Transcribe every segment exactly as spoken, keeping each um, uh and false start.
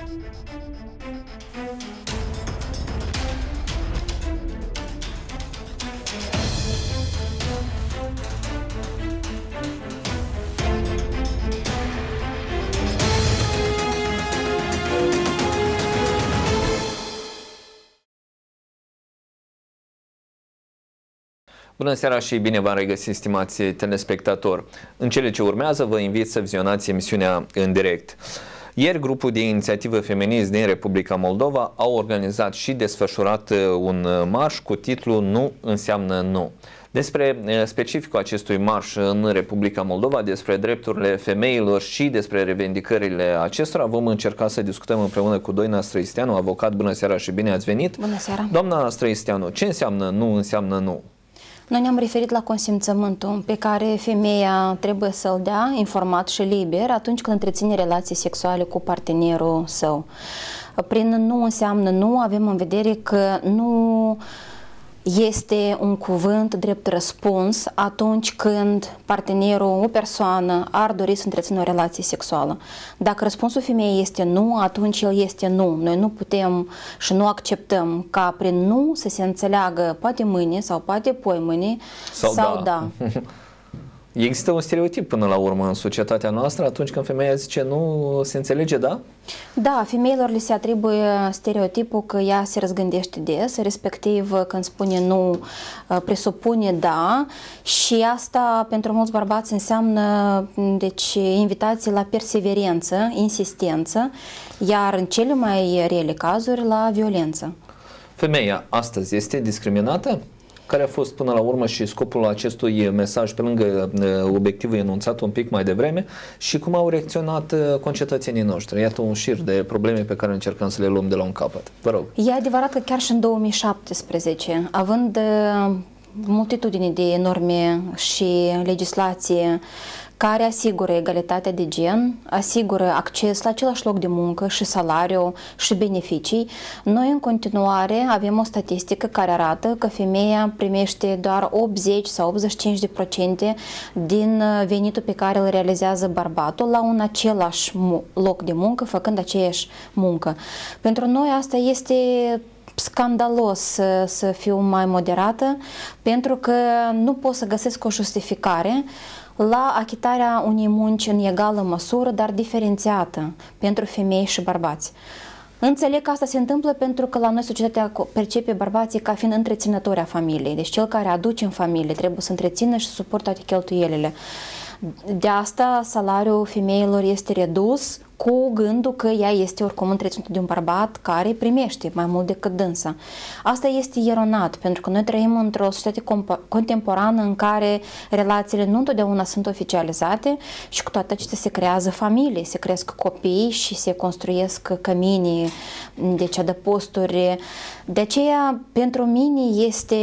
Bună seara și bine v-am regăsit, stimați telespectatori. În cele ce urmează vă invit să vizionați emisiunea în direct. Ieri, grupul de inițiativă feminist din Republica Moldova au organizat și desfășurat un marș cu titlul Nu înseamnă nu. Despre specificul acestui marș în Republica Moldova, despre drepturile femeilor și despre revendicările acestora vom încerca să discutăm împreună cu Doina Străisteanu, avocat. Bună seara și bine ați venit! Bună seara! Doamna Străisteanu, ce înseamnă nu înseamnă nu? Noi ne-am referit la consimțământul pe care femeia trebuie să-l dea informat și liber atunci când întreține relații sexuale cu partenerul său. Prin nu înseamnă nu, avem în vedere că nu este un cuvânt drept răspuns atunci când partenerul, o persoană, ar dori să întrețină o relație sexuală. Dacă răspunsul femeii este nu, atunci el este nu. Noi nu putem și nu acceptăm ca prin nu să se înțeleagă poate mâine sau poate poimâine sau, sau da. da. Există un stereotip până la urmă în societatea noastră, atunci când femeia zice nu, se înțelege da? Da, femeilor li se atribuie stereotipul că ea se răzgândește des, respectiv când spune nu, presupune da, și asta pentru mulți bărbați înseamnă deci invitații la perseverență, insistență, iar în cele mai rele cazuri la violență. Femeia astăzi este discriminată? Care a fost până la urmă și scopul acestui mesaj pe lângă obiectivul enunțat un pic mai devreme și cum au reacționat concetățenii noștri? Iată un șir de probleme pe care încercăm să le luăm de la un capăt. Vă rog. E adevărat că chiar și în două mii șaptesprezece, având multitudine de norme și legislație care asigură egalitatea de gen, asigură acces la același loc de muncă și salariu și beneficii, noi în continuare avem o statistică care arată că femeia primește doar optzeci sau optzeci și cinci la sută din venitul pe care îl realizează bărbatul la un același loc de muncă, făcând aceeași muncă. Pentru noi asta este scandalos să, să fiu mai moderată, pentru că nu pot să găsesc o justificare la achitarea unei munci în egală măsură, dar diferențiată pentru femei și bărbați. Înțeleg că asta se întâmplă pentru că la noi societatea percepe bărbații ca fiind întreținători a familiei. Deci cel care aduce în familie trebuie să întrețină și să suporte toate cheltuielile. De asta salariul femeilor este redus cu gândul că ea este oricum întreținută de un bărbat care primește mai mult decât dânsa. Asta este eronat, pentru că noi trăim într-o societate contemporană în care relațiile nu întotdeauna sunt oficializate și cu toate acestea se creează familii, se cresc copii și se construiesc cămini, deci adăposturi. De aceea, pentru mine este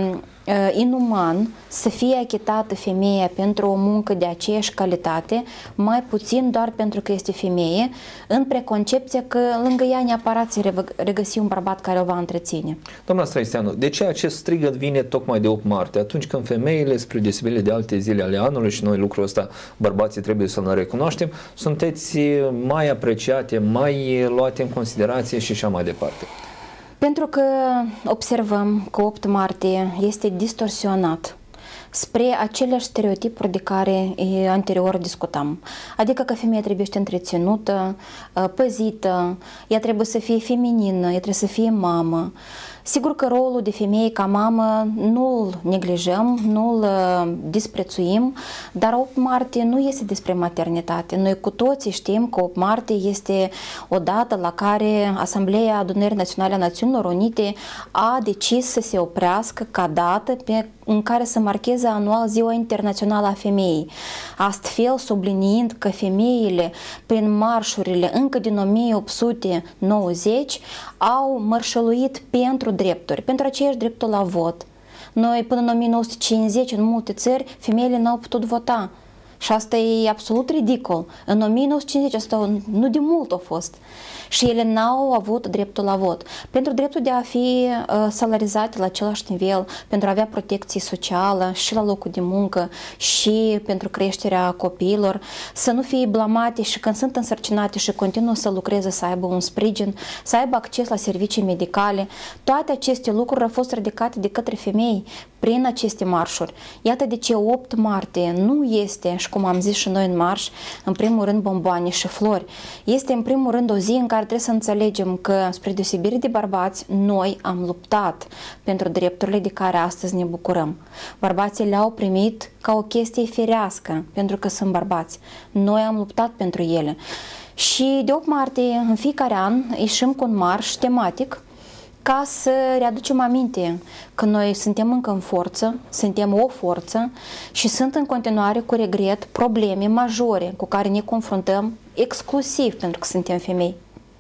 inuman să fie achitată femeia pentru o muncă de aceeași calitate, mai puțin doar pentru că este femeie, în preconcepția că lângă ea neapărat se regăsi un bărbat care o va întreține. Doamna Străisteanu, de ce acest strigăt vine tocmai de opt martie, atunci când femeile, spre deosebire de alte zile ale anului, și noi lucrul ăsta bărbații trebuie să-l recunoaștem, sunteți mai apreciate, mai luate în considerație și așa mai departe? Pentru că observăm că opt martie este distorsionat spre aceleași stereotipuri de care anterior discutam. Adică că femeia trebuie să fie întreținută, păzită, ea trebuie să fie feminină, ea trebuie să fie mamă. Sigur că rolul de femeie ca mamă nu-l neglijăm, nu-l disprețuim, dar opt martie nu este despre maternitate. Noi cu toții știm că opt martie este o dată la care Asambleea Adunării Naționale a Națiunilor Unite a decis să se oprească ca dată pe, în care să marcheze anual Ziua Internațională a Femeii. Astfel, subliniind că femeile, prin marșurile încă din o mie opt sute nouăzeci, au mărșăluit pentru drepturi, pentru aceeași dreptul la vot. Noi, până în o mie nouă sute cincizeci, în multe țări, femeile n-au putut vota. Și asta e absolut ridicol. În o mie nouă sute cincizeci asta nu de mult a fost. Și ele n-au avut dreptul la vot. Pentru dreptul de a fi uh, salarizate la același nivel, pentru a avea protecție socială și la locul de muncă și pentru creșterea copiilor, să nu fie blamate și când sunt însărcinate și continuă să lucreze, să aibă un sprijin, să aibă acces la servicii medicale. Toate aceste lucruri au fost ridicate de către femei prin aceste marșuri. Iată de ce opt martie nu este, și cum am zis și noi în marș, în primul rând bomboane și flori. Este în primul rând o zi în care trebuie să înțelegem că, spre deosebire de bărbați, noi am luptat pentru drepturile de care astăzi ne bucurăm. Bărbații le-au primit ca o chestie firească, pentru că sunt bărbați. Noi am luptat pentru ele. Și de opt martie, în fiecare an, ieșim cu un marș tematic ca să readucem aminte că noi suntem încă în forță, suntem o forță și sunt în continuare, cu regret, probleme majore cu care ne confruntăm exclusiv pentru că suntem femei.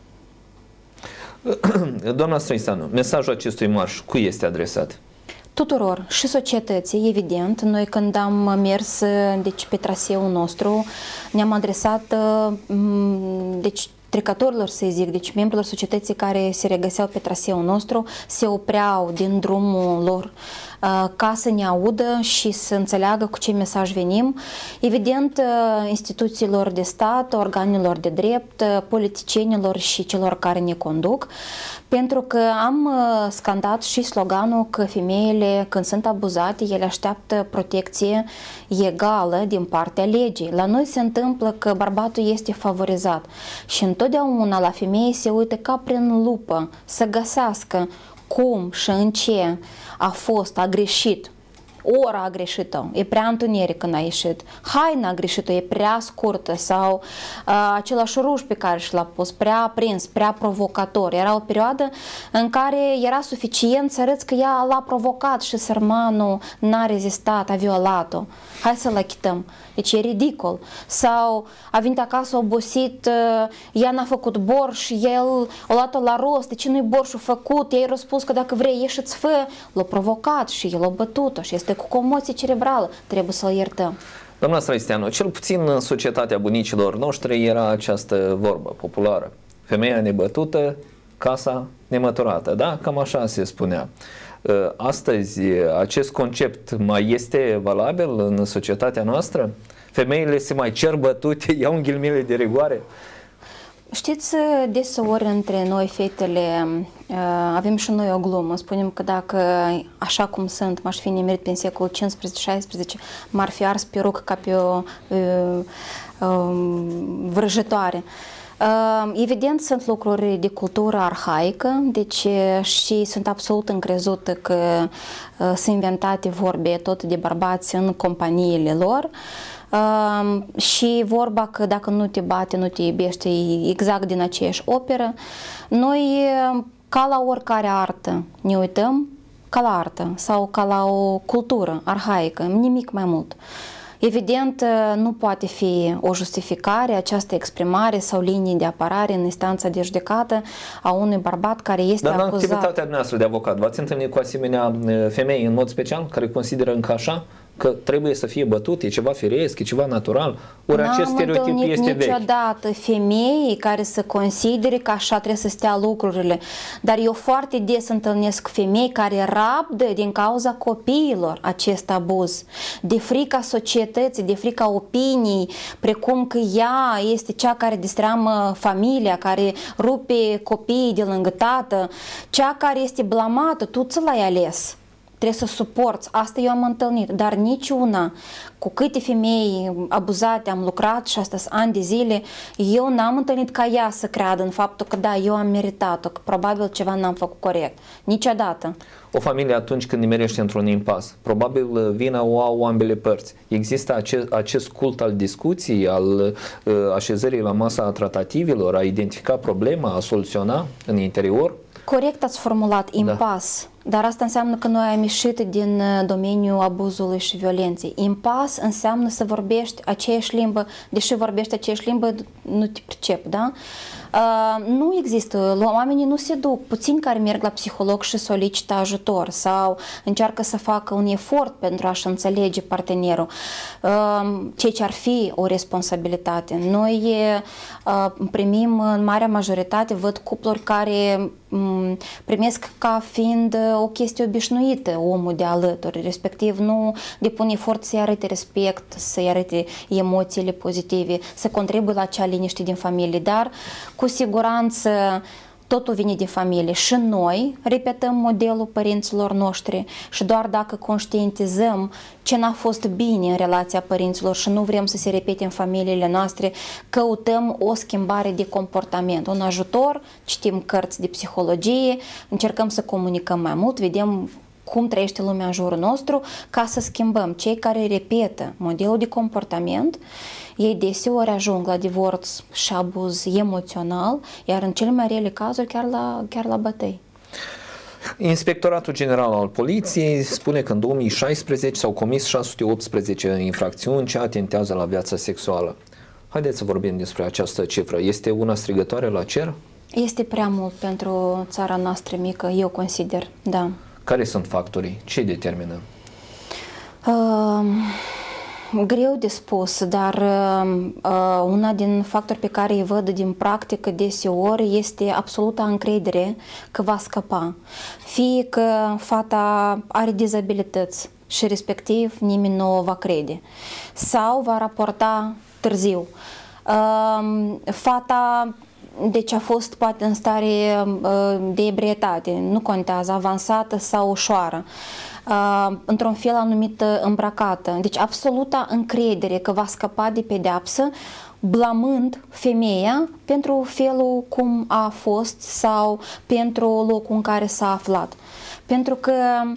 Doamna Străițanu, mesajul acestui marș cui este adresat? Tuturor și societății, evident. Noi când am mers deci, pe traseul nostru, ne-am adresat deci, trecătorilor, să zic, deci membrilor societății care se regăseau pe traseul nostru, se opreau din drumul lor ca să ne audă și să înțeleagă cu ce mesaj venim. Evident, instituțiilor de stat, organelor de drept, politicienilor și celor care ne conduc, pentru că am scandat și sloganul că femeile, când sunt abuzate, ele așteaptă protecție egală din partea legii. La noi se întâmplă că bărbatul este favorizat și întotdeauna la femeie se uită ca prin lupă să găsească cum și în ce a fost, a greșit. Ora a greșit-o, e prea întuneric când a ieșit, haina a greșit-o, e prea scurtă sau uh, același ruj pe care și l-a pus, prea aprins, prea provocator. Era o perioadă în care era suficient să arăți că ea l-a provocat și sărmanul n-a rezistat, a violat-o. Hai să-l achităm. Deci e ridicol. Sau a venit acasă obosit, uh, ea n-a făcut borș, el a luat-o la rost, de ce nu-i borșul făcut? Ei răspuns că dacă vrei ieși îți fă. L-a provocat și el a bătut-o și este cu comoție cerebrală, trebuie să-l iertăm. Doamna Străițanu, cel puțin în societatea bunicilor noștri era această vorbă populară. Femeia nebătută, casa nemăturată, da? Cam așa se spunea. Astăzi, acest concept mai este valabil în societatea noastră? Femeile se mai cer bătute, iau în ghilimele de rigoare? Știți, deseori între noi, fetele, avem și noi o glumă. Spunem că dacă, așa cum sunt, m-aș fi nimerit prin secolul cincisprezece șaisprezece, m-ar fi ars pe rug ca pe o vrăjitoare. Evident, sunt lucruri de cultură arhaică, deci și sunt absolut încrezută că sunt inventate vorbe tot de bărbați în companiile lor. Uh, și vorba că dacă nu te bate, nu te iubește, e exact din aceeași operă. Noi, ca la oricare artă, ne uităm ca la artă sau ca la o cultură arhaică, nimic mai mult. Evident, nu poate fi o justificare, această exprimare sau linii de apărare în instanța de judecată a unui bărbat care este acuzat. Dar în activitatea noastră de avocat, v-ați întâlnit cu asemenea femei în mod special care consideră încă așa? Că trebuie să fie bătut, e ceva firesc, e ceva natural, ori acest stereotip este vechi. Niciodată femei care să considere că așa trebuie să stea lucrurile, dar eu foarte des întâlnesc femei care rabdă din cauza copiilor acest abuz, de frica societății, de frica opinii, precum că ea este cea care destramă familia, care rupe copiii de lângă tată, cea care este blamată, tu ți l-ai ales. Trebuie să suporți. Asta eu am întâlnit, dar niciuna. Cu câte femei abuzate am lucrat și astăzi ani de zile, eu n-am întâlnit ca ea să creadă în faptul că da, eu am meritat-o, că probabil ceva n-am făcut corect. Niciodată. O familie atunci când nimerește într-un impas, probabil vina o au ambele părți. Există acest, acest cult al discuției, al uh, așezării la masa tratativilor, a identifica problema, a soluționa în interior? Corect ați formulat, impas. Da. Dar asta înseamnă că noi am ieșit din domeniul abuzului și violenței. Impas înseamnă să vorbești aceeași limbă, deși vorbești aceeași limbă, nu te pricep, da? Uh, nu există, oamenii nu se duc, puțini care merg la psiholog și solicită ajutor sau încearcă să facă un efort pentru a-și înțelege partenerul, uh, ceea ce ar fi o responsabilitate. Noi uh, primim în marea majoritate, văd cupluri care um, primesc ca fiind o chestie obișnuită omul de alături, respectiv nu depune efort să-i arate respect, să-i arate emoțiile pozitive, să contribuie la acea liniște din familie, dar cu siguranță totul vine de familie și noi repetăm modelul părinților noștri și doar dacă conștientizăm ce n-a fost bine în relația părinților și nu vrem să se repete în familiile noastre, căutăm o schimbare de comportament, un ajutor, citim cărți de psihologie, încercăm să comunicăm mai mult, vedem cum trăiește lumea în jurul nostru ca să schimbăm. Cei care repetă modelul de comportament, ei deseori ajung la divorț și abuz emoțional, iar în cele mai rele cazuri chiar la, chiar la bătăi. Inspectoratul General al Poliției spune că în două mii șaisprezece s-au comis șase sute optsprezece infracțiuni ce atentează la viața sexuală. Haideți să vorbim despre această cifră. Este una strigătoare la cer? Este prea mult pentru țara noastră mică, eu consider, da. Care sunt factorii? Ce determină? Uh, greu de spus, dar uh, una din factori pe care îi văd din practică deseori este absoluta încredere că va scăpa. Fie că fata are dizabilități și respectiv nimeni nu o va crede sau va raporta târziu. Uh, fata deci a fost poate în stare uh, de ebrietate, nu contează, avansată sau ușoară, uh, într-un fel anumit îmbrăcată. Deci absoluta încredere că va scăpa de pedeapsă, blamând femeia pentru felul cum a fost sau pentru locul în care s-a aflat. Pentru că,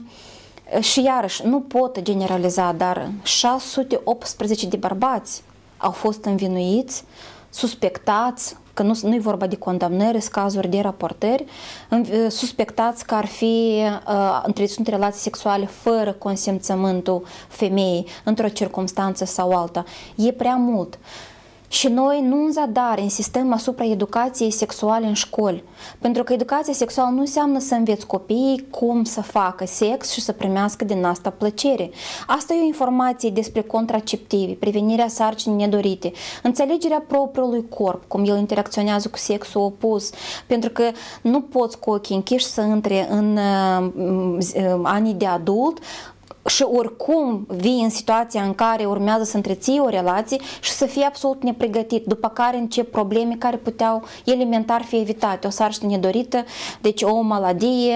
și iarăși, nu pot generaliza, dar șase sute optsprezece de bărbați au fost învinuiți, suspectați, că nu, nu e vorba de condamnări, sunt cazuri de raportări, suspectați că ar fi uh, întreținut relații sexuale fără consimțământul femeii într-o circunstanță sau alta. E prea mult. Și noi nu în zadar insistăm asupra educației sexuale în școli, pentru că educația sexuală nu înseamnă să înveți copiii cum să facă sex și să primească din asta plăcere. Asta e o informație despre contraceptivi, prevenirea sarcinii nedorite, înțelegerea propriului corp, cum el interacționează cu sexul opus, pentru că nu poți cu ochii închiși să intre în uh, anii de adult și oricum vii în situația în care urmează să întreții o relație și să fii absolut nepregătit, după care încep probleme care puteau elementar fi evitate, o sarcină nedorită, deci o maladie,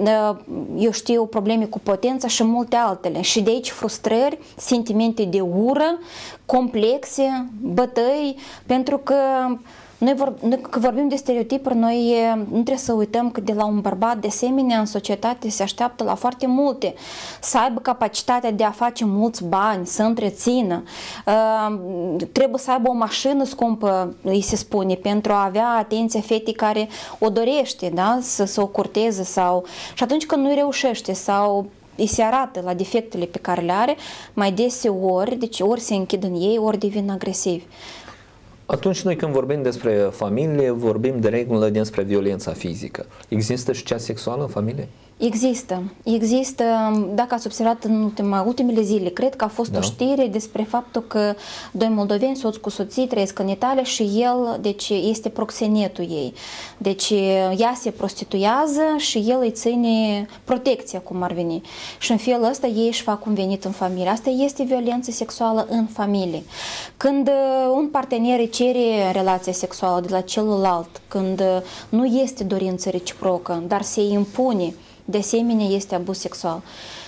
eu știu, probleme cu potența și multe altele. Și de aici frustrări, sentimente de ură, complexe, bătăi, pentru că Noi, vor, noi când vorbim de stereotipuri, noi nu trebuie să uităm că de la un bărbat, de asemenea, în societate se așteaptă la foarte multe. Să aibă capacitatea de a face mulți bani, să întrețină. Uh, trebuie să aibă o mașină scumpă, îi se spune, pentru a avea atenția fetei care o dorește, da? să, să o curteze. Sau... Și atunci când nu reușește sau îi se arată la defectele pe care le are, mai deseori, deci ori se închid în ei, ori devin agresivi. Atunci noi când vorbim despre familie, vorbim de regulă despre violența fizică. Există și cea sexuală în familie? Există. Există, dacă ați observat în ultima, ultimele zile, cred că a fost da. o știre despre faptul că doi moldoveni, soț cu soții, trăiesc în Italia și el, deci, este proxenetul ei. Deci ea se prostituează și el îi ține protecția, cum ar veni. Și în felul ăsta ei își fac un venit în familie. Asta este violență sexuală în familie. Când un partener îi cere relația sexuală de la celălalt, când nu este dorință reciprocă, dar se impune, de asemenea este abuz sexual.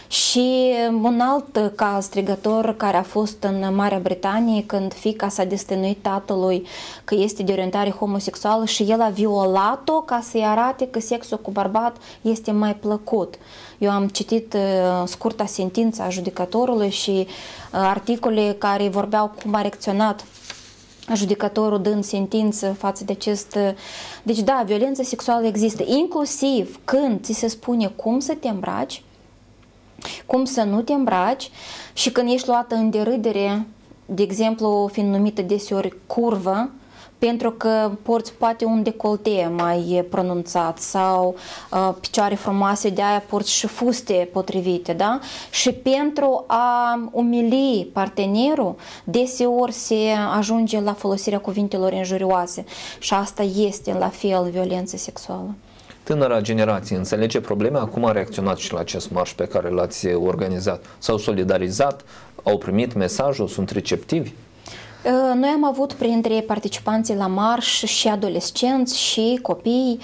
Și un alt caz strigător care a fost în Marea Britanie, când fiica s-a destăinuit tatălui că este de orientare homosexuală și el a violat-o ca să-i arate că sexul cu bărbat este mai plăcut. Eu am citit uh, scurta sentință a judecătorului și uh, articole care vorbeau cum a reacționat judecătorul dând sentință față de acest... Deci da, violența sexuală există, inclusiv când ți se spune cum să te îmbraci, cum să nu te îmbraci și când ești luată în derâdere, de exemplu, fiind numită deseori curvă, pentru că porți poate un decolte mai pronunțat sau uh, picioare frumoase, de aia porți și fuste potrivite, da? Și pentru a umili partenerul, deseori se ajunge la folosirea cuvintelor injurioase și asta este la fel violență sexuală. Tânăra generație înțelege probleme, acum a reacționat și la acest marș pe care l-ați organizat. S-au solidarizat, au primit mesajul, sunt receptivi? Noi am avut printre participanții la marș și adolescenți și copii.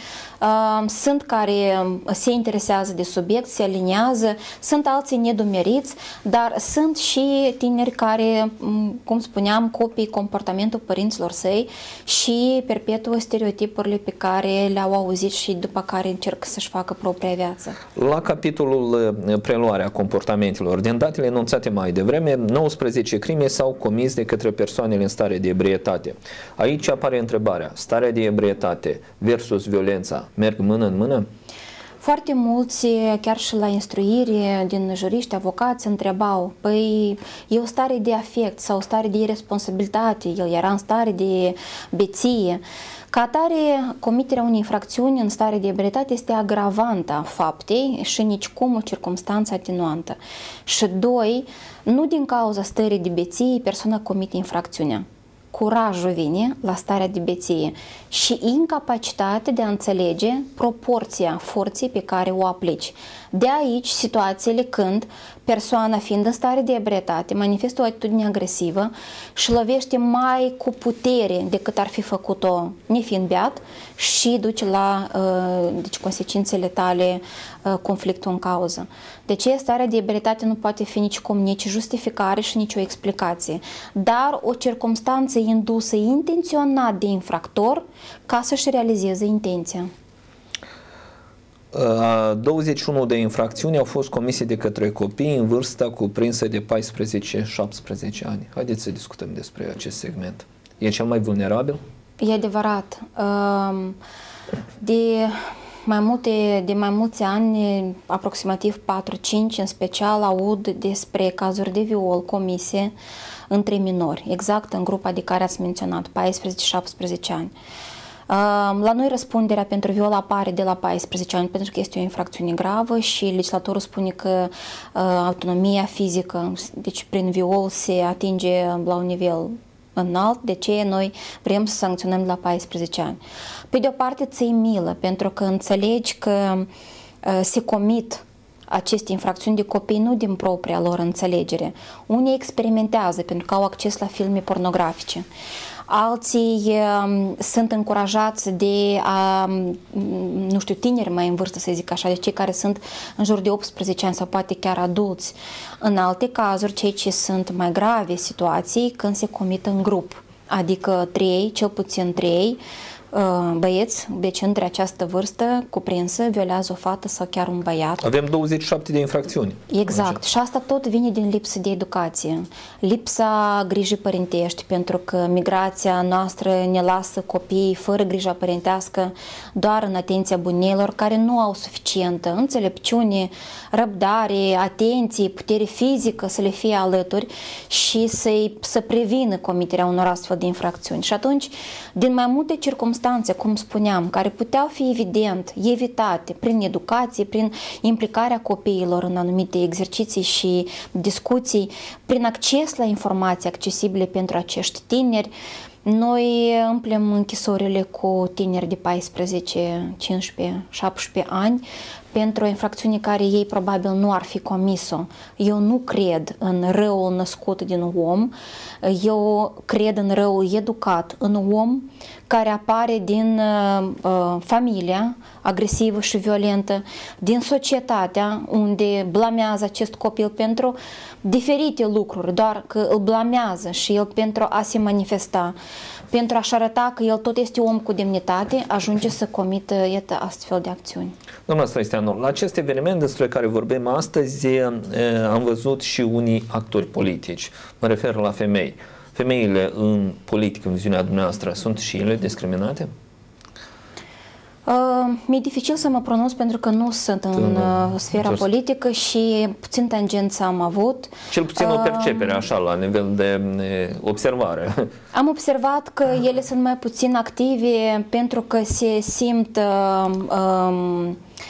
Sunt care se interesează de subiect, se aliniază, sunt alții nedumeriți, dar sunt și tineri care, cum spuneam, copii comportamentul părinților săi și perpetuă stereotipurile pe care le-au auzit și după care încerc să-și facă propria viață. La capitolul preluarea comportamentelor, din datele enunțate mai devreme, nouăsprezece crime s-au comis de către persoanele în stare de ebrietate. Aici apare întrebarea, starea de ebrietate versus violența merg mână în mână? Foarte mulți, chiar și la instruire din juriști, avocați, întrebau, păi e o stare de afect sau o stare de irresponsabilitate, el era în stare de beție. Ca atare, comiterea unei infracțiuni în stare de ebrietate este agravantă a faptei și nicicum o circumstanță atenuantă. Și doi, nu din cauza stării de beție persoana comite infracțiunea. Curajul vine la starea de beție și incapacitatea de a înțelege proporția forței pe care o aplici. De aici situațiile când persoana, fiind în stare de ebrietate, manifestă o atitudine agresivă și lovește mai cu putere decât ar fi făcut-o nefiind beat și duce la uh, deci, consecințele tale uh, conflictul în cauză. De ce starea de ebrietate nu poate fi nicicum nici justificare și nici o explicație, dar o circumstanță indusă intenționat de infractor ca să-și realizeze intenția. douăzeci și unu de infracțiuni au fost comise de către copii în vârsta cuprinsă de paisprezece șaptesprezece ani. Haideți să discutăm despre acest segment. E cel mai vulnerabil? E adevărat. De mai multe, de mai mulți ani, aproximativ patru cinci în special, aud despre cazuri de viol comise între minori, exact în grupa de care ați menționat, paisprezece șaptesprezece ani. La noi răspunderea pentru viol apare de la paisprezece ani pentru că este o infracțiune gravă și legislatorul spune că autonomia fizică, deci prin viol se atinge la un nivel înalt, de ce noi vrem să sancționăm la paisprezece ani. Pe de o parte ți-i milă pentru că înțelegi că se comit aceste infracțiuni de copii nu din propria lor înțelegere. Unii experimentează pentru că au acces la filme pornografice. Alții uh, sunt încurajați de, uh, nu știu, tineri mai în vârstă, să zic așa, de cei care sunt în jur de optsprezece ani sau poate chiar adulți. În alte cazuri, cei ce sunt mai grave situații când se comit în grup, adică trei, cel puțin trei, băieți, deci între această vârstă cuprinsă, violează o fată sau chiar un băiat. Avem douăzeci și șapte de infracțiuni. Exact. Și asta tot vine din lipsă de educație. Lipsa grijii părintești, pentru că migrația noastră ne lasă copiii fără grija părintească, doar în atenția bunelor, care nu au suficientă înțelepciune, răbdare, atenție, putere fizică să le fie alături și să-i, să prevină comiterea unor astfel de infracțiuni. Și atunci, din mai multe circumstanțe, cum spuneam, care puteau fi evident evitate prin educație, prin implicarea copiilor în anumite exerciții și discuții, prin acces la informații accesibile pentru acești tineri, noi umplem închisorile cu tineri de paisprezece, cincisprezece, șaptesprezece ani pentru o infracțiune care ei probabil nu ar fi comis-o. Eu nu cred în răul născut din om, eu cred în răul educat în om care apare din uh, familia agresivă și violentă, din societatea unde blamează acest copil pentru diferite lucruri, doar că îl blamează și el pentru a se manifesta, pentru a-și arăta că el tot este om cu demnitate, ajunge să comită, iată, astfel de acțiuni. Doamna Străisteanu, la acest eveniment despre care vorbim astăzi am văzut și unii actori politici. Mă refer la femei. femeile în politică, în viziunea dumneavoastră, sunt și ele discriminate? Uh, mi-e dificil să mă pronunț pentru că nu sunt în uh, sfera Just. politică și puțin tangență am avut. Cel puțin o percepere, uh, așa, la nivel de observare. Am observat că ele sunt mai puțin active pentru că se simt uh, uh,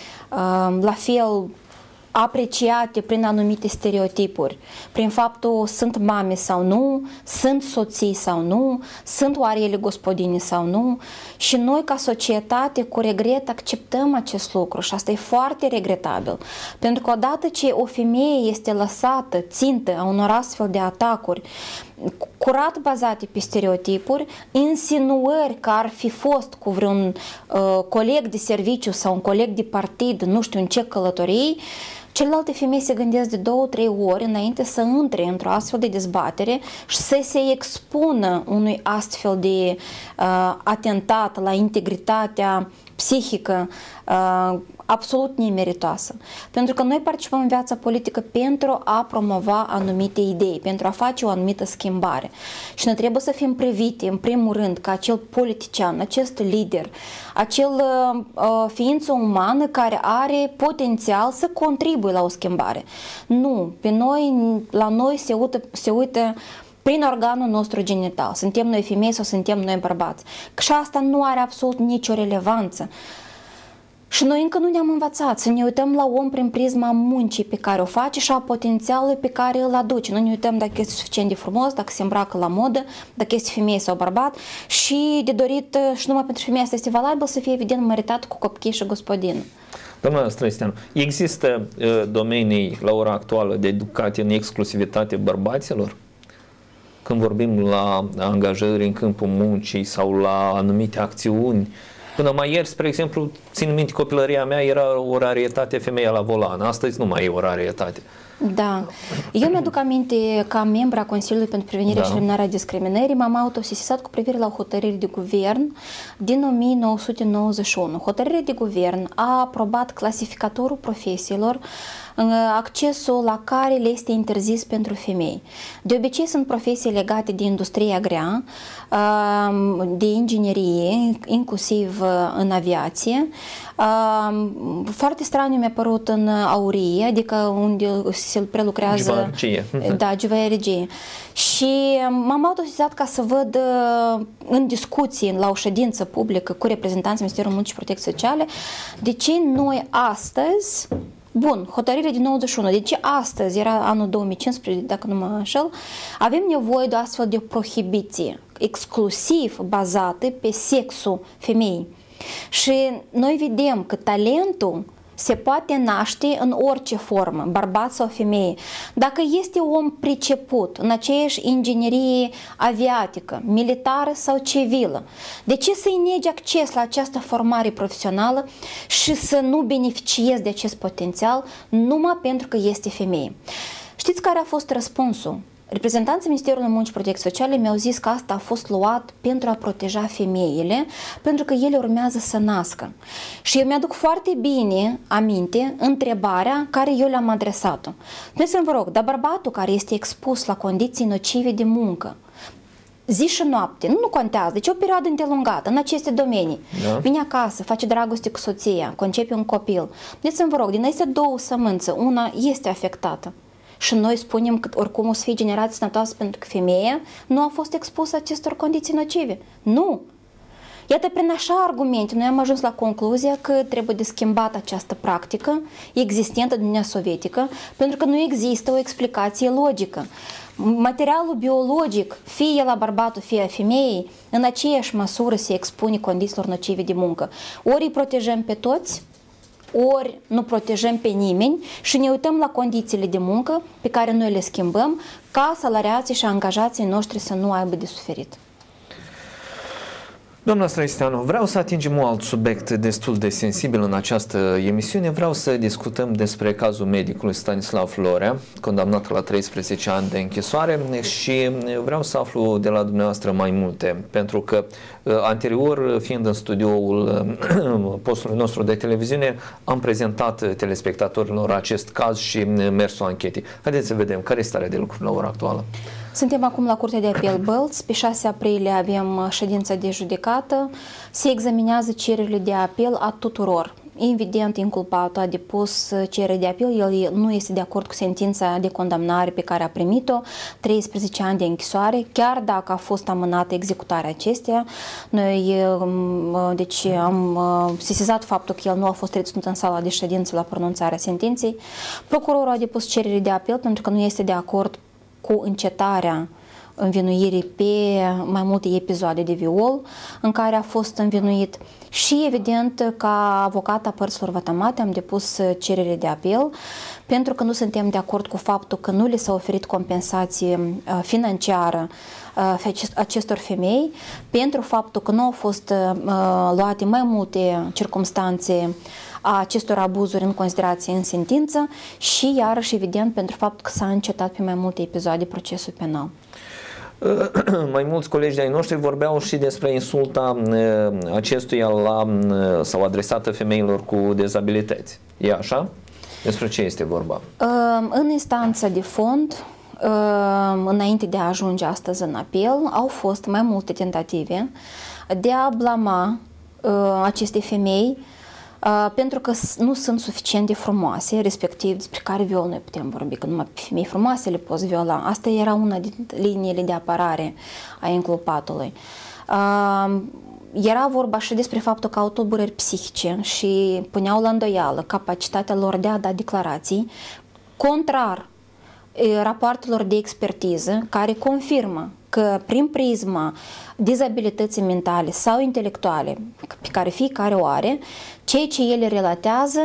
uh, la fel apreciate prin anumite stereotipuri, prin faptul sunt mame sau nu, sunt soții sau nu, sunt oare ele gospodine sau nu, și noi ca societate cu regret acceptăm acest lucru și asta e foarte regretabil, pentru că odată ce o femeie este lăsată țintă a unor astfel de atacuri curat bazate pe stereotipuri, insinuări că ar fi fost cu vreun uh, coleg de serviciu sau un coleg de partid, nu știu în ce călătorii, celelalte femei se gândesc de două, trei ori înainte să intre într-o astfel de dezbatere și să se expună unui astfel de uh, atentat la integritatea psihică uh, absolut nemeritoasă. Pentru că noi participăm în viața politică pentru a promova anumite idei, pentru a face o anumită schimbare. Și noi trebuie să fim privite, în primul rând, ca acel politician, acest lider, acel uh, ființă umană care are potențial să contribuie la o schimbare. Nu, pe noi, la noi se uită, se uită prin organul nostru genital. Suntem noi femei sau suntem noi bărbați. Și asta nu are absolut nicio relevanță. Și noi încă nu ne-am învățat să ne uităm la om prin prisma muncii pe care o face și a potențialului pe care îl aduce. Nu ne uităm dacă este suficient de frumos, dacă se îmbracă la modă, dacă este femeie sau bărbat și de dorit și numai pentru femeia asta este valabil să fie evident măritat cu copii și gospodină. Doamna Străisteanu, există uh, domenii la ora actuală dedicate în exclusivitate bărbaților? Când vorbim la angajări în câmpul muncii sau la anumite acțiuni. Până mai ieri, spre exemplu, țin minte, copilăria mea era o rarietate femeia la volan. Astăzi nu mai e o rarietate. Da. Eu mi-aduc aminte, ca membra Consiliului pentru Prevenirea da. și Eliminarea Discriminării, m-am autosesizat cu privire la o hotărâre de guvern din o mie nouă sute nouăzeci și unu. Hotărârea de guvern a aprobat clasificatorul profesiilor, accesul la care le este interzis pentru femei. De obicei sunt profesii legate de industria grea, de inginerie, inclusiv în aviație. Foarte straniu mi-a părut în aurie, adică unde se prelucrează... Givaergie. Da, givaergie. Și m-am autosizat ca să văd în discuții, la o ședință publică cu reprezentanții Ministerului Muncii și Protecției Sociale, de ce noi astăzi... Bun, hotărârea din nouăzeci și unu. Deci astăzi, era anul două mii cincisprezece, dacă nu mă înșel, avem nevoie de o astfel de prohibiție, exclusiv bazată pe sexul femeii. Și noi vedem că talentul se poate naște în orice formă, bărbat sau femeie. Dacă este om priceput în aceeași inginerie aviatică, militară sau civilă, de ce să-i negi acces la această formare profesională și să nu beneficiezi de acest potențial numai pentru că este femeie? Știți care a fost răspunsul? Reprezentanții Ministerului Muncii și Protecției Sociale mi-au zis că asta a fost luat pentru a proteja femeile, pentru că ele urmează să nască. Și eu mi-aduc foarte bine aminte întrebarea care eu le-am adresat-o. Spuneți-mi, vă rog, dar bărbatul care este expus la condiții nocive de muncă, zi și noapte, nu, nu contează, deci o perioadă îndelungată în aceste domenii, da. Vine acasă, face dragoste cu soția, concepe un copil. Spuneți-mi, vă rog, din aceste două sămânțe, una este afectată. Și noi spunem că oricum o să fie generație sănătoasă pentru că femeia nu a fost expusă acestor condiții nocive. Nu! Iată, prin așa argumente, noi am ajuns la concluzia că trebuie de schimbat această practică existentă din Uniunea Sovietică, pentru că nu există o explicație logică. Materialul biologic, fie la bărbatul, fie a femeii, în aceeași măsură se expune condițiilor nocive de muncă. Ori îi protejăm pe toți, ori nu protejăm pe nimeni și ne uităm la condițiile de muncă pe care noi le schimbăm ca salariații și angajații noștri să nu aibă de suferit. Doamna Străisteanu, vreau să atingem un alt subiect destul de sensibil în această emisiune. Vreau să discutăm despre cazul medicului Stanislav Florea, condamnat la treisprezece ani de închisoare, și vreau să aflu de la dumneavoastră mai multe, pentru că anterior, fiind în studioul postului nostru de televiziune, am prezentat telespectatorilor acest caz și mersul anchetei. Haideți să vedem care este starea de lucruri la ora actuală. Suntem acum la Curtea de Apel Bălți. Pe șase aprilie avem ședința de judecată. Se examinează cererile de apel a tuturor. Evident, inculpatul a depus cerere de apel, el nu este de acord cu sentința de condamnare pe care a primit-o, treisprezece ani de închisoare, chiar dacă a fost amânată executarea acesteia. Noi deci, am sesizat faptul că el nu a fost reținut în sala de ședință la pronunțarea sentinței. Procurorul a depus cerere de apel pentru că nu este de acord cu încetarea învinuirii pe mai multe episoade de viol în care a fost învinuit și evident ca avocat a părților vătămate am depus cerere de apel pentru că nu suntem de acord cu faptul că nu li s-a oferit compensație financiară acestor femei pentru faptul că nu au fost luate mai multe circumstanțe a acestor abuzuri în considerație în sentință și iarăși evident pentru faptul că s-a încetat pe mai multe episoade procesul penal. Mai mulți colegi de-ai noștri vorbeau și despre insulta acestuia la, sau adresată femeilor cu dezabilități. E așa? Despre ce este vorba? În instanța de fond, înainte de a ajunge astăzi în apel, au fost mai multe tentative de a blama aceste femei Uh, pentru că nu sunt suficient de frumoase, respectiv despre care viol noi putem vorbi, că numai pe femei frumoase le poți viola. Asta era una din liniile de apărare a inculpatului. Uh, era vorba și despre faptul că au tulburări psihice și puneau la îndoială capacitatea lor de a da declarații, contrar rapoartelor de expertiză care confirmă că prin prisma dizabilității mentale sau intelectuale pe care fiecare o are, ceea ce ele relatează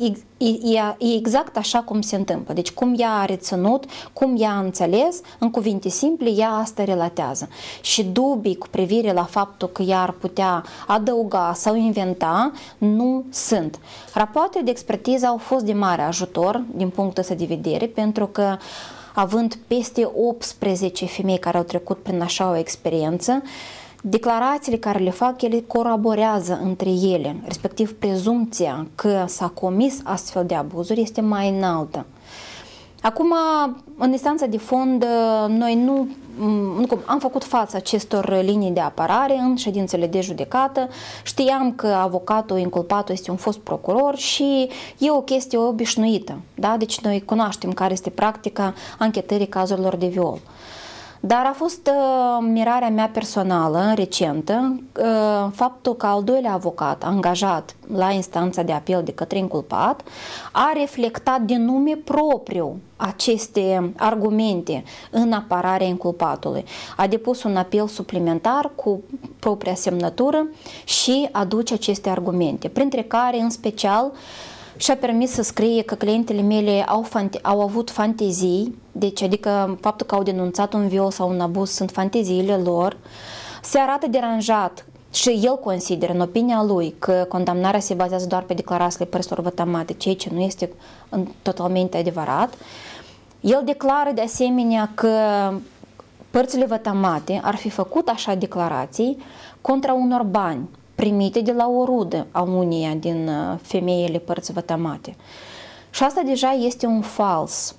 e exact așa cum se întâmplă. Deci cum ea a reținut, cum ea a înțeles, în cuvinte simple, ea asta relatează. Și dubii cu privire la faptul că ea ar putea adăuga sau inventa nu sunt. Rapoartele de expertiză au fost de mare ajutor din punctul ăsta de vedere, pentru că având peste optsprezece femei care au trecut prin așa o experiență, declarațiile care le fac, ele colaborează între ele, respectiv prezumția că s-a comis astfel de abuzuri este mai înaltă. Acum, în instanța de fond, noi nu, nu am făcut față acestor linii de apărare în ședințele de judecată. Știam că avocatul inculpatul este un fost procuror și e o chestie obișnuită. Da? Deci noi cunoaștem care este practica anchetării cazurilor de viol. Dar a fost uh, mirarea mea personală, recentă, uh, faptul că al doilea avocat angajat la instanța de apel de către inculpat a reflectat din nume propriu aceste argumente în apărarea inculpatului. A depus un apel suplimentar cu propria semnătură și aduce aceste argumente, printre care, în special, și-a permis să scrie că clientele mele au, au avut fantezii, deci adică faptul că au denunțat un viol sau un abuz sunt fanteziile lor, se arată deranjat și el consideră, în opinia lui, că condamnarea se bazează doar pe declarațiile părților vătămate, ceea ce nu este totalmente adevărat. El declară de asemenea că părțile vătămate ar fi făcut așa declarații contra unor bani primite de la o rudă a uneia din femeile părți vătămate. Și asta deja este un fals.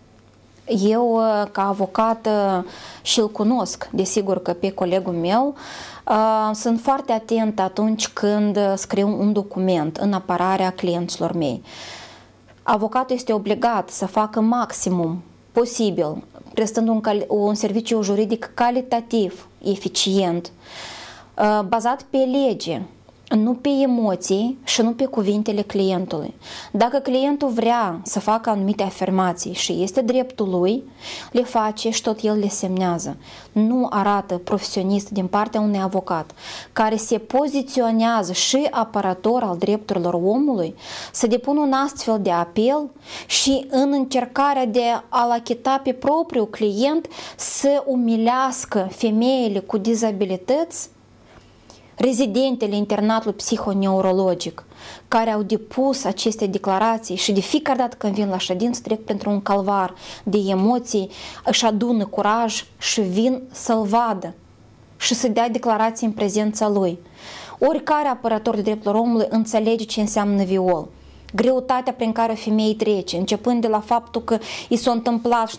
Eu, ca avocată, și îl cunosc, desigur că pe colegul meu, sunt foarte atentă atunci când scriu un document în apărarea clienților mei. Avocatul este obligat să facă maximum posibil, prestând un, un serviciu juridic calitativ, eficient, bazat pe lege, nu pe emoții și nu pe cuvintele clientului. Dacă clientul vrea să facă anumite afirmații și este dreptul lui, le face și tot el le semnează. Nu arată profesionist din partea unui avocat care se poziționează și apărător al drepturilor omului să depună un astfel de apel și în încercarea de a-l achita pe propriul client să umilească femeile cu dizabilități, rezidentele internatului psihoneurologic care au depus aceste declarații și de fiecare dată când vin la ședință trec printr-un calvar de emoții, își adună curaj și vin să-l vadă și să dea declarații în prezența lui. Oricare apărător de drepturile omului înțelege ce înseamnă viol. Greutatea prin care femeii trece, începând de la faptul că i s-a întâmplat și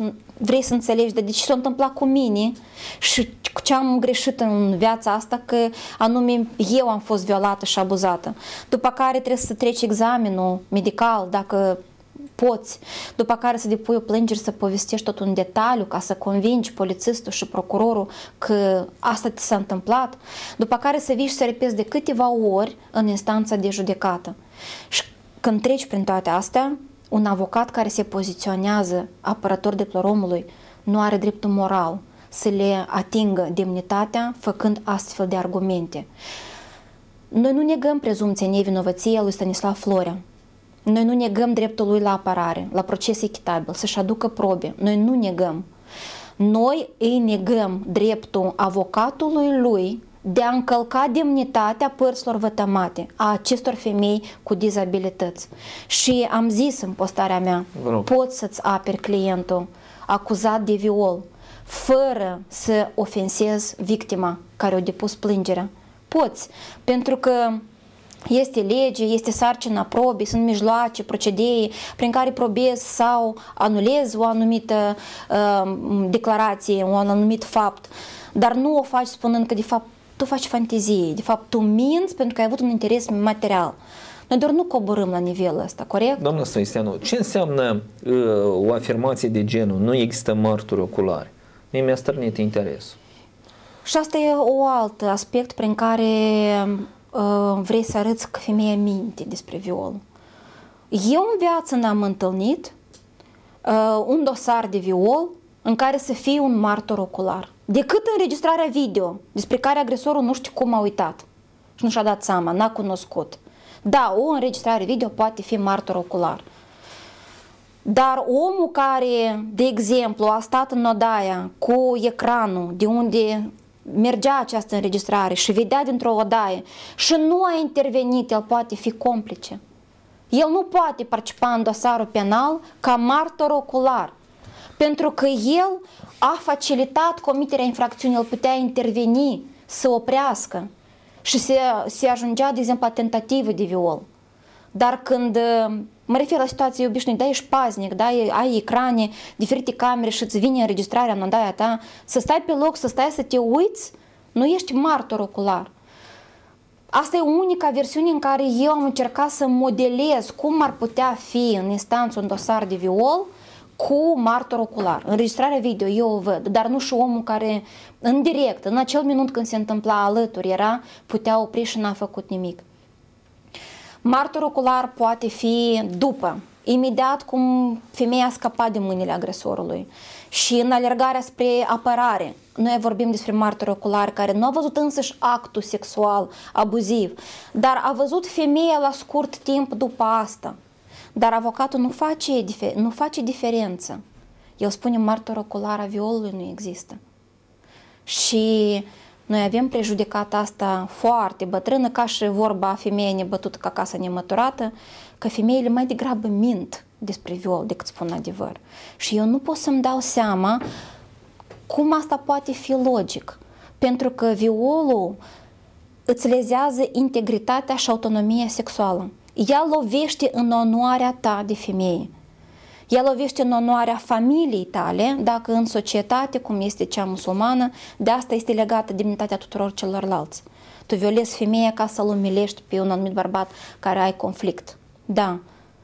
vrei să înțelegi de ce s-a întâmplat cu mine și ce am greșit în viața asta, că anume eu am fost violată și abuzată. După care trebuie să treci examenul medical, dacă poți, după care să depui o plângere, să povestești tot în detaliu ca să convingi polițistul și procurorul că asta ți s-a întâmplat, după care să vii și să repeți de câteva ori în instanța de judecată. Și când treci prin toate astea, un avocat care se poziționează apărător drepturilor omului nu are dreptul moral să le atingă demnitatea făcând astfel de argumente. Noi nu negăm prezumția nevinovăției a lui Stanislav Florea. Noi nu negăm dreptul lui la apărare, la proces echitabil, să-și aducă probe. Noi nu negăm. Noi îi negăm dreptul avocatului lui de a încălca demnitatea părților vătămate a acestor femei cu dizabilități. Și am zis în postarea mea, poți să-ți aperi clientul acuzat de viol fără să ofensezi victima care a depus plângerea. Poți, pentru că este lege, este sarcina probii, sunt mijloace, procedee prin care probezi sau anulezi o anumită uh, declarație, un anumit fapt, dar nu o faci spunând că de fapt tu faci fantezie, de fapt tu minți pentru că ai avut un interes material. Noi doar nu coborâm la nivelul ăsta, corect? Doamna Stoisteanu, ce înseamnă uh, o afirmație de genul nu există martori oculari? Mie mi-a stârnit interesul. Și asta e un alt aspect prin care uh, vrei să arăți că femeia minte despre viol. Eu în viață n-am întâlnit uh, un dosar de viol în care să fie un martor ocular, decât înregistrarea video, despre care agresorul nu știu cum a uitat și nu și-a dat seama, n-a cunoscut. Da, o înregistrare video poate fi martor ocular. Dar omul care, de exemplu, a stat în odaia cu ecranul de unde mergea această înregistrare și vedea dintr-o odaie și nu a intervenit, el poate fi complice. El nu poate participa în dosarul penal ca martor ocular, pentru că el a facilitat comiterea infracțiunii, el putea interveni să oprească și se, se ajungea, de exemplu, la tentativă de viol. Dar când mă refer la situație obișnuită, da, ești paznic, da, ai ecrane, diferite camere și îți vine înregistrarea în odaia ta, să stai pe loc, să stai să te uiți, nu ești martor ocular. Asta e unica versiune în care eu am încercat să modelez cum ar putea fi în instanță un dosar de viol cu martor ocular. Înregistrarea video eu o văd, dar nu și omul care în direct, în acel minut când se întâmpla alături era, putea opri și n-a făcut nimic. Martor ocular poate fi după, imediat cum femeia a scăpat de mâinile agresorului și în alergarea spre apărare. Noi vorbim despre martor ocular care nu a văzut însăși actul sexual abuziv, dar a văzut femeia la scurt timp după asta. Dar avocatul nu face, nu face diferență. El spune martor ocular a violului nu există. Și noi avem prejudecata asta foarte bătrână, ca și vorba femeia nebătută ca casa nemăturată, că femeile mai degrabă mint despre viol decât spun adevăr. Și eu nu pot să-mi dau seama cum asta poate fi logic. Pentru că violul îți lezează integritatea și autonomia sexuală. Ea lovește în onoarea ta de femeie. Ea lovește în onoarea familiei tale, dacă în societate, cum este cea musulmană, de asta este legată demnitatea tuturor celorlalți. Tu violezi femeia ca să-l umilești pe un anumit bărbat care ai conflict. Da.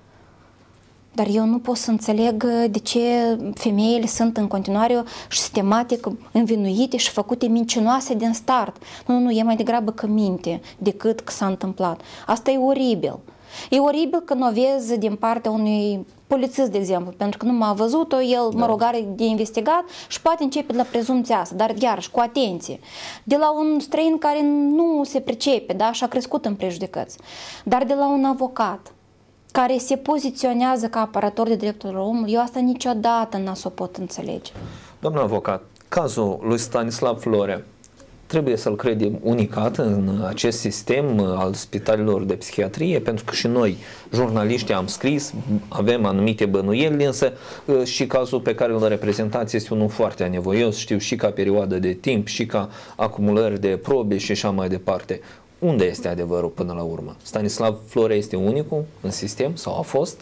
Dar eu nu pot să înțeleg de ce femeile sunt în continuare sistematic învinuite și făcute mincinoase din start. Nu, nu, nu, e mai degrabă că minte decât că s-a întâmplat. Asta e oribil. E oribil când o vezi din partea unui polițist, de exemplu, pentru că nu m-a văzut-o, el, da. mă rog, are de investigat și poate începe de la prezumția asta, dar iarăși cu atenție. De la un străin care nu se pricepe, da, și a crescut în prejudecăți, dar de la un avocat care se poziționează ca apărător de drepturile omului, eu asta niciodată n-a s-o pot înțelege. Domnul avocat, cazul lui Stanislav Florea trebuie să-l credem unicat în acest sistem al spitalelor de psihiatrie, pentru că și noi, jurnaliștii, am scris, avem anumite bănuieli, însă și cazul pe care îl reprezentați este unul foarte anevoios, știu, și ca perioadă de timp, și ca acumulări de probe și așa mai departe. Unde este adevărul până la urmă? Stanislav Florea este unicul în sistem sau a fost?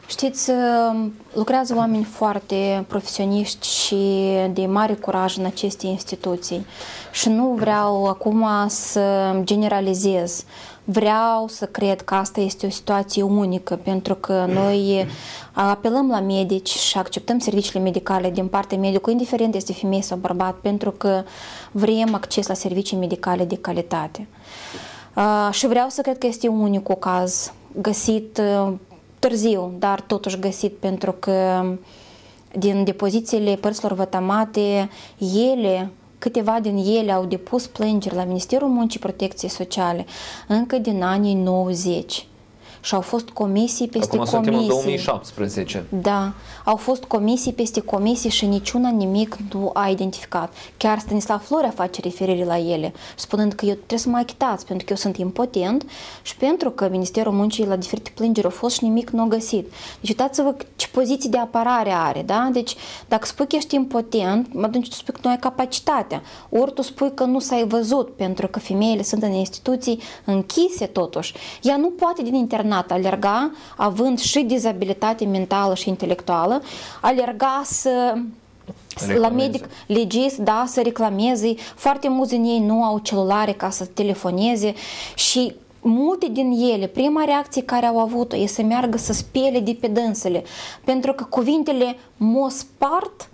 Știți, lucrează oameni foarte profesioniști și de mare curaj în aceste instituții și nu vreau acum să generalizez. Vreau să cred că asta este o situație unică, pentru că noi apelăm la medici și acceptăm serviciile medicale din partea medicului, indiferent este femeie sau bărbat, pentru că vrem acces la servicii medicale de calitate. Și vreau să cred că este unicul caz găsit târziu, dar totuși găsit, pentru că din depozițiile părților vătămate, ele, câteva din ele au depus plângeri la Ministerul Muncii Protecției Sociale încă din anii nouăzeci. Și au fost comisii peste Acum comisii. suntem în două mii șaptesprezece. Da, au fost comisii peste comisii și niciuna nimic nu a identificat. Chiar Stanislav Florea face referire la ele, spunând că eu trebuie să mă achitați pentru că eu sunt impotent și pentru că Ministerul Muncii la diferite plângeri au fost și nimic nu a găsit. Deci uitați-vă ce poziții de apărare are, da? Deci dacă spui că ești impotent, atunci tu spui că nu ai capacitatea. Ori tu spui că nu s-ai văzut pentru că femeile sunt în instituții închise totuși. Ea nu poate din internet alerga, având și dizabilitate mentală și intelectuală, alerga să reclameze. La medic legist, da, să reclameze. Foarte mulți din ei nu au celulare ca să telefoneze și multe din ele, prima reacție care au avut-o e să meargă să spele de pe dânsele, pentru că cuvintele mă spart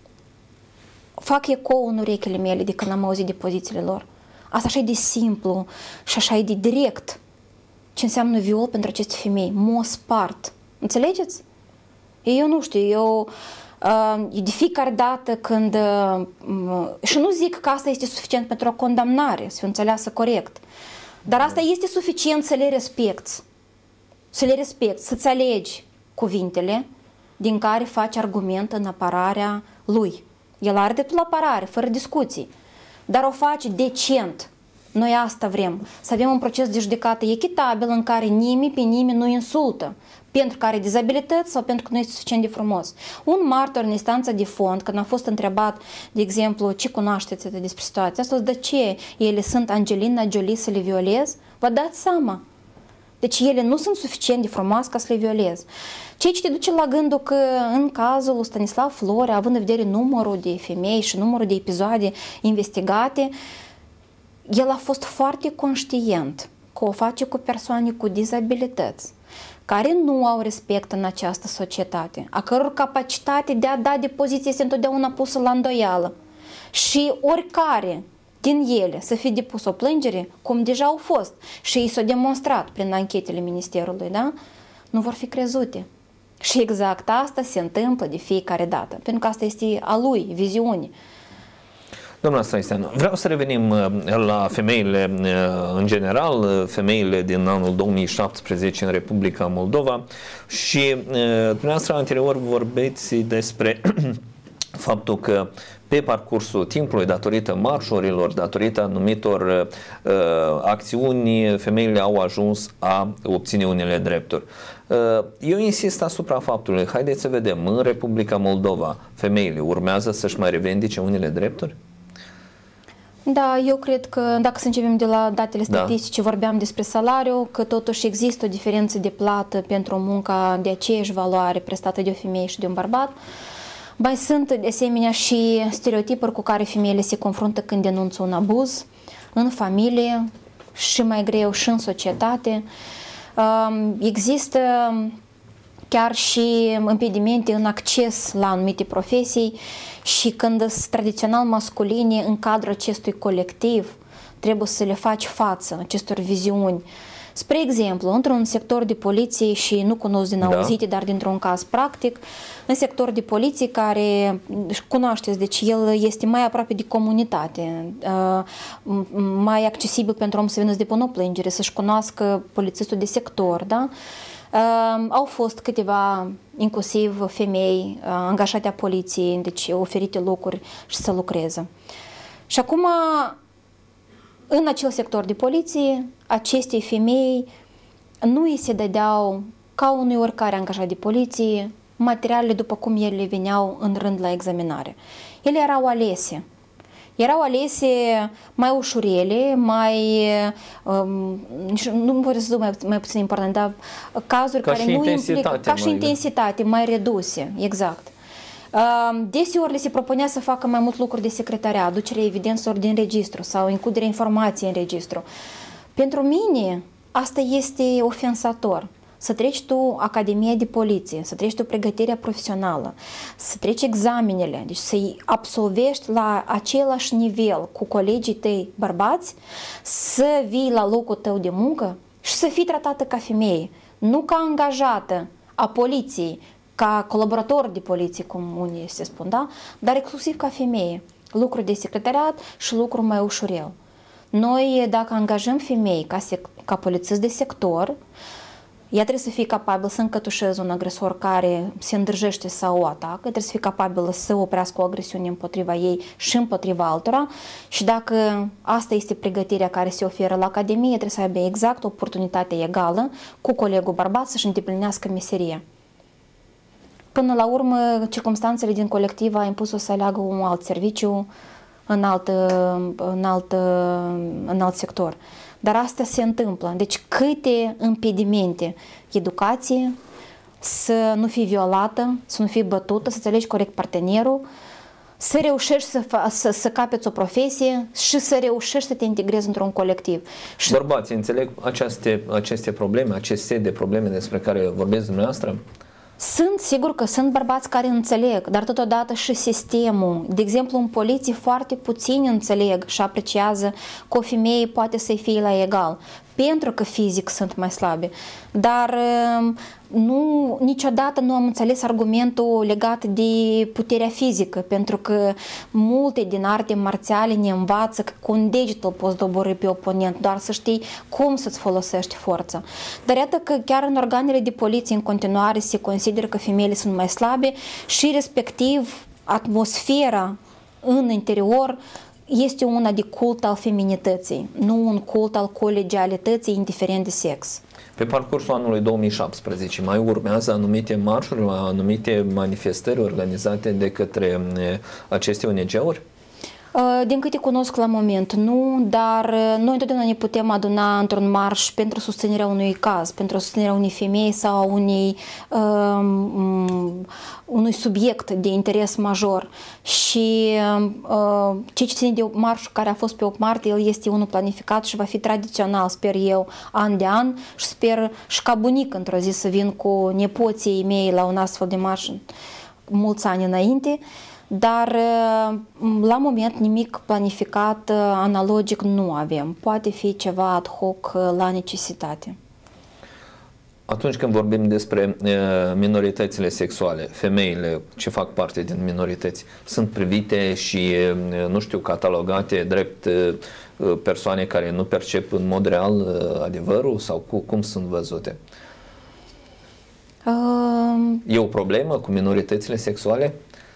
fac ecou în urechile mele de când am auzit de pozițiile lor. Asta așa e de simplu și așa e de direct. Ce înseamnă viol pentru aceste femei? Mă spart. Înțelegeți? Eu nu știu, eu uh, de fiecare dată când... Uh, și nu zic că asta este suficient pentru o condamnare, să fiu înțeleasă corect, dar asta este suficient să le respecti. Să le respecti, să-ți alegi cuvintele din care faci argument în apărarea lui. El are dreptul la apărare, fără discuții, dar o face decent. Noi asta vrem, să avem un proces de judecată echitabil în care nimeni pe nimeni nu insultă pentru că are dizabilități sau pentru că nu este suficient de frumos. Un martor în instanța de fond, când a fost întrebat, de exemplu, ce cunoașteți despre situația asta, de ce ele sunt Angelina Jolie să le violez, vă dați seama. Deci ele nu sunt suficient de frumoase ca să le violez. Ceea ce te duce la gândul că în cazul lui Stanislav Florea, având în vedere numărul de femei și numărul de episoade investigate, el a fost foarte conștient că o face cu persoane cu dizabilități, care nu au respect în această societate, a căror capacitate de a da depoziție este întotdeauna pusă la îndoială. Și oricare din ele să fie depus o plângere, cum deja au fost și ei s-au demonstrat prin anchetele Ministerului, da? Nu vor fi crezute. Și exact asta se întâmplă de fiecare dată, pentru că asta este a lui, viziune. Doamna Stănisteanu, vreau să revenim la femeile în general, femeile din anul două mii șaptesprezece în Republica Moldova și dumneavoastră anterior vorbeți despre faptul că pe parcursul timpului, datorită marșurilor, datorită anumitor uh, acțiuni, femeile au ajuns a obține unele drepturi. Uh, eu insist asupra faptului, haideți să vedem, în Republica Moldova, femeile urmează să-și mai revendice unele drepturi? Da, eu cred că dacă să începem de la datele statistice, da. Vorbeam despre salariu, că totuși există o diferență de plată pentru munca de aceeași valoare prestată de o femeie și de un bărbat. Mai sunt de asemenea și stereotipuri cu care femeile se confruntă când denunță un abuz în familie și mai greu și în societate. Există chiar și impedimente în acces la anumite profesii și când sunt tradițional masculine în cadrul acestui colectiv, trebuie să le faci față acestor viziuni. Spre exemplu, într-un sector de poliție, și nu cunosc din auzite, da. Dar dintr-un caz practic, în sector de poliție care, cunoașteți, deci el este mai aproape de comunitate, mai accesibil pentru om să vină să depună o plângere, să-și cunoască polițistul de sector, da? Au fost câteva, inclusiv femei angajate a poliției, deci oferite locuri și să lucreze. Și acum, în acel sector de poliție, acestei femei nu îi se dădeau, ca unui oricare angajat de poliție, materialele după cum ele veneau în rând la examinare. Ele erau alese. Erau alese mai ușurele, mai, um, nu vă să zic mai, mai puțin important, dar cazuri ca care nu implică, ca mai, și intensitate, mai reduse, exact. Deseori le se propunea să facă mai mult lucruri de secretariat, aducerea evidențelor din registru sau includerea informației în registru. Pentru mine asta este ofensator. Să treci tu Academia de Poliție, să treci tu pregătirea profesională, să treci examenele, deci să-i absolvești la același nivel cu colegii tăi bărbați, să vii la locul tău de muncă și să fii tratată ca femeie, nu ca angajată a poliției, ca colaborator de poliție, cum unii se spun, da? Dar exclusiv ca femeie. Lucru de secretariat și lucru mai ușurel. Noi, dacă angajăm femei ca, ca polițist de sector, ea trebuie să fie capabilă să încătușeze un agresor care se îndrăjește sau o atacă, trebuie să fie capabilă să oprească o agresiune împotriva ei și împotriva altora și dacă asta este pregătirea care se oferă la Academie, trebuie să aibă exact oportunitatea egală cu colegul bărbat să-și îndeplinească meseria. Până la urmă, circumstanțele din colectiv a impus-o să aleagă un alt serviciu în alt, în alt, în alt sector. Dar asta se întâmplă. Deci câte impedimente, educație, să nu fii violată, să nu fii bătută, să înțelegi corect partenerul, să reușești să, să, să capeți o profesie și să reușești să te integrezi într-un colectiv. Și bărbații înțeleg aceste, aceste probleme, acest set de probleme despre care vorbesc dumneavoastră? Sunt, sigur că sunt bărbați care înțeleg, dar totodată și sistemul. De exemplu, în poliție foarte puțini înțeleg și apreciază că o femeie poate să-i fie la egal, pentru că fizic sunt mai slabe. Dar nu, niciodată nu am înțeles argumentul legat de puterea fizică, pentru că multe din arte marțiale ne învață că cu un deget îl poți doborî pe oponent, doar să știi cum să-ți folosești forța. Dar iată că chiar în organele de poliție în continuare se consideră că femeile sunt mai slabe și respectiv atmosfera în interior este una de cult al feminității, nu un cult al colegialității indiferent de sex. Pe parcursul anului două mii șaptesprezece mai urmează anumite marșuri, anumite manifestări organizate de către aceste O N G-uri? Din câte cunosc la moment, nu, dar noi întotdeauna ne putem aduna într-un marș pentru susținerea unui caz, pentru susținerea unei femei sau unei, um, unui subiect de interes major. Și uh, ce ține de marșul care a fost pe opt martie, el este unul planificat și va fi tradițional, sper eu, an de an și sper și ca bunic într-o zi să vin cu nepoții mei la un astfel de marș mulți ani înainte. Dar la moment nimic planificat analogic nu avem. Poate fi ceva ad hoc la necesitate. Atunci când vorbim despre minoritățile sexuale, femeile ce fac parte din minorități, sunt privite și, nu știu, catalogate drept persoane care nu percep în mod real adevărul sau cu, cum sunt văzute? Uh... E o problemă cu minoritățile sexuale?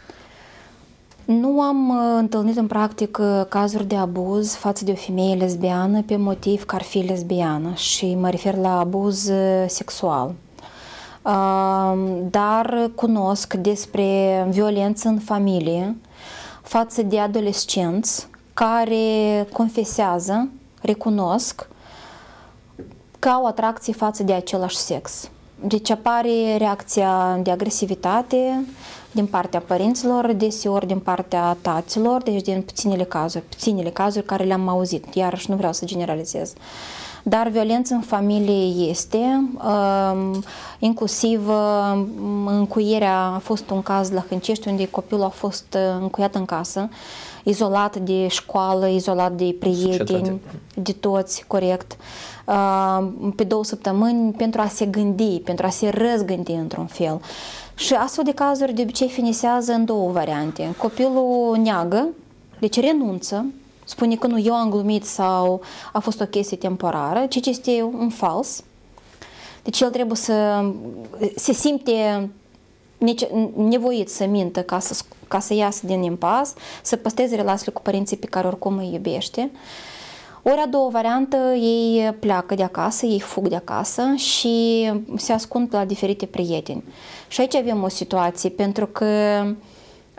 Nu am uh, întâlnit în practică cazuri de abuz față de o femeie lesbiană pe motiv că ar fi lesbiană și mă refer la abuz uh, sexual. Uh, dar cunosc despre violență în familie față de adolescenți care confesează, recunosc că au atracție față de același sex. Deci apare reacția de agresivitate din partea părinților, deseori din partea taților, deci din puținele cazuri, puținele cazuri care le-am auzit, iarăși nu vreau să generalizez. Dar violență în familie este, um, inclusiv um, încuierea, a fost un caz la Hâncești unde copilul a fost încuiat în casă, izolat de școală, izolat de prieteni, de toți, corect, uh, pe două săptămâni pentru a se gândi, pentru a se răzgândi într-un fel. Și astfel de cazuri de obicei finisează în două variante. Copilul neagă, deci renunță, spune că nu, eu am glumit sau a fost o chestie temporară, ceea ce este un fals. Deci el trebuie să se simte nevoit să mintă ca să, ca să iasă din impas, să păstreze relațiile cu părinții pe care oricum îi iubește. Ori a doua variantă, ei pleacă de acasă, ei fug de acasă și se ascund la diferite prieteni. Și aici avem o situație, pentru că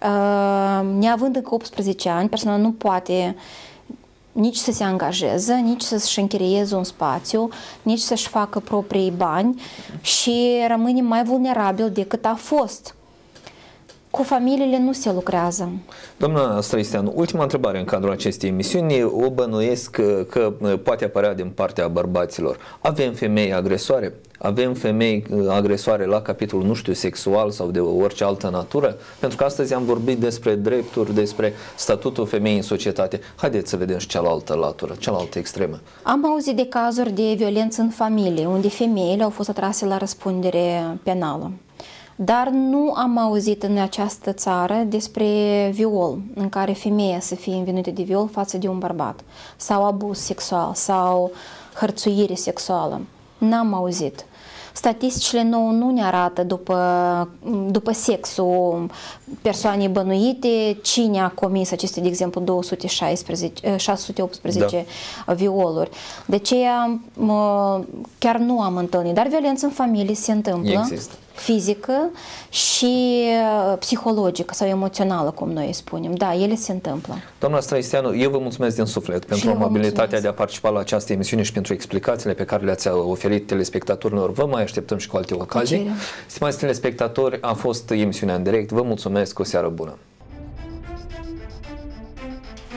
Neavând încă optsprezece ani, persoana nu poate nici să se angajeze, nici să-și închirieze un spațiu, nici să-și facă proprii bani și rămâne mai vulnerabil decât a fost. Cu familiile nu se lucrează. Doamna Străisteanu, ultima întrebare în cadrul acestei emisiuni. O bănuiesc că, că poate apărea din partea bărbaților. Avem femei agresoare? Avem femei agresoare la capitolul, nu știu, sexual sau de orice altă natură? Pentru că astăzi am vorbit despre drepturi, despre statutul femeii în societate. Haideți să vedem și cealaltă latură, cealaltă extremă. Am auzit de cazuri de violență în familie, unde femeile au fost atrase la răspundere penală. Dar nu am auzit în această țară despre viol, în care femeia să fie învinuită de viol față de un bărbat, sau abuz sexual, sau hărțuire sexuală. N-am auzit. Statisticile nouă nu ne arată după, după sexul persoanei bănuite cine a comis aceste, de exemplu, două sute șaisprezece, șase sute optsprezece da. violuri. De aceea chiar nu am întâlnit. Dar violență în familie se întâmplă. Există. Fizică și psihologică sau emoțională, cum noi spunem. Da, ele se întâmplă. Doamna Străisteanu, eu vă mulțumesc din suflet pentru amabilitatea de a participa la această emisiune și pentru explicațiile pe care le-ați oferit telespectatorilor. Vă mai așteptăm și cu alte ocazii. Stimați telespectatori, a fost emisiunea în direct. Vă mulțumesc, o seară bună!